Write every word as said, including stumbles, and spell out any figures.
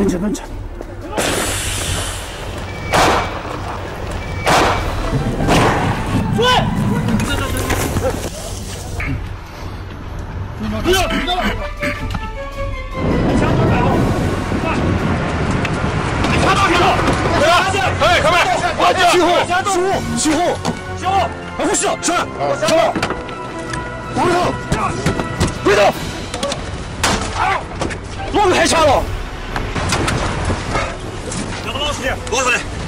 蹲着蹲着。追！不要！停了！枪准备好！插到铁路！哎，开门！起护！起护！起护！起护！啊，护士！是。上了！回头！回头！我们太强了！两个老师，老师。